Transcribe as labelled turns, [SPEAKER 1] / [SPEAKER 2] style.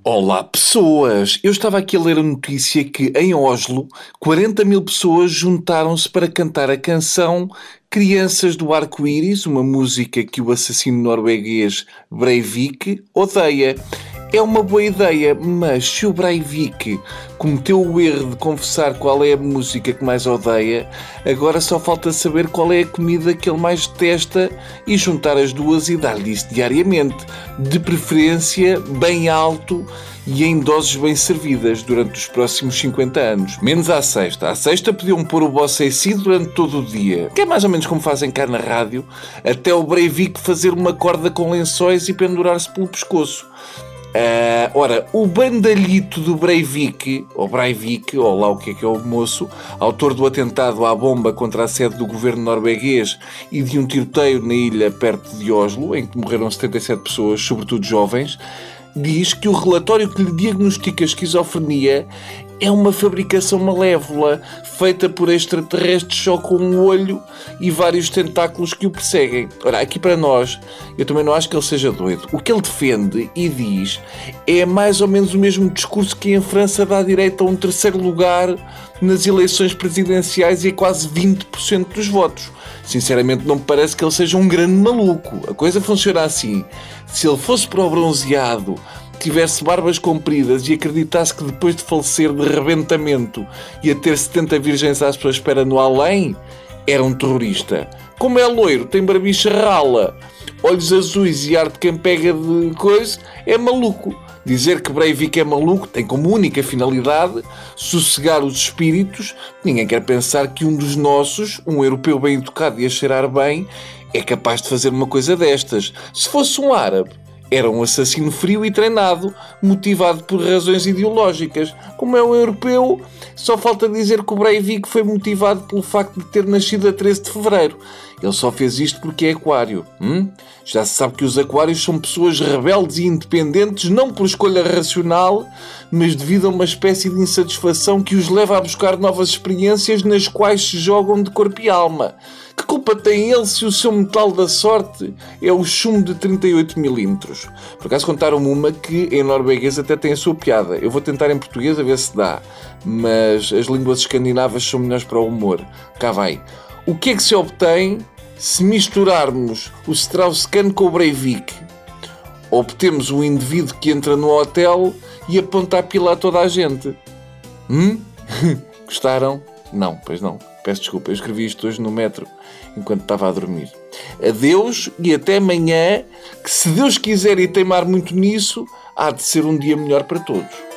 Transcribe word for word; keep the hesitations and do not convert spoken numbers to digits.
[SPEAKER 1] Olá, pessoas! Eu estava aqui a ler a notícia que, em Oslo, quarenta mil pessoas juntaram-se para cantar a canção Crianças do Arco-Íris, uma música que o assassino norueguês Breivik odeia. É uma boa ideia, mas se o Breivik cometeu o erro de confessar qual é a música que mais odeia, agora só falta saber qual é a comida que ele mais detesta e juntar as duas e dar-lhe isso diariamente, de preferência bem alto e em doses bem servidas durante os próximos cinquenta anos. Menos à sexta. À sexta podiam pôr o Bossa em si durante todo o dia, que é mais ou menos como fazem cá na rádio, até o Breivik fazer uma corda com lençóis e pendurar-se pelo pescoço. Uh, ora, o bandalhito do Breivik, ou Breivik, ou lá o que é que é o moço, autor do atentado à bomba contra a sede do governo norueguês e de um tiroteio na ilha perto de Oslo, em que morreram setenta e sete pessoas, sobretudo jovens, diz que o relatório que lhe diagnostica a esquizofrenia é uma fabricação malévola, feita por extraterrestres só com um olho e vários tentáculos que o perseguem. Ora, aqui para nós, eu também não acho que ele seja doido. O que ele defende e diz é mais ou menos o mesmo discurso que em França dá direito a um terceiro lugar nas eleições presidenciais e a quase vinte por cento dos votos. Sinceramente, não me parece que ele seja um grande maluco. A coisa funciona assim. Se ele fosse para o bronzeado, tivesse barbas compridas e acreditasse que depois de falecer de rebentamento ia ter setenta virgens à sua espera no além, era um terrorista. Como é loiro, tem barbicha rala, olhos azuis e ar de quem pega de coisa, é maluco. Dizer que Breivik é maluco tem como única finalidade sossegar os espíritos. Ninguém quer pensar que um dos nossos, um europeu bem educado e a cheirar bem, é capaz de fazer uma coisa destas. Se fosse um árabe, era um assassino frio e treinado, motivado por razões ideológicas. Como é um europeu, só falta dizer que o Breivik foi motivado pelo facto de ter nascido a treze de fevereiro. Ele só fez isto porque é aquário. Hum? Já se sabe que os aquários são pessoas rebeldes e independentes, não por escolha racional, mas devido a uma espécie de insatisfação que os leva a buscar novas experiências nas quais se jogam de corpo e alma. Que culpa tem ele se o seu metal da sorte é o chumbo de trinta e oito milímetros? Por acaso contaram-me uma que em norueguês até tem a sua piada. Eu vou tentar em português a ver se dá, mas as línguas escandinavas são melhores para o humor. Cá vai. O que é que se obtém se misturarmos o Strauss-Kahn com o Breivik? Obtemos um indivíduo que entra no hotel e aponta a pila a toda a gente. Hum? Gostaram? Não, pois não. Peço desculpa, eu escrevi isto hoje no metro enquanto estava a dormir. Adeus e até amanhã, que se Deus quiser e teimar muito nisso, há de ser um dia melhor para todos.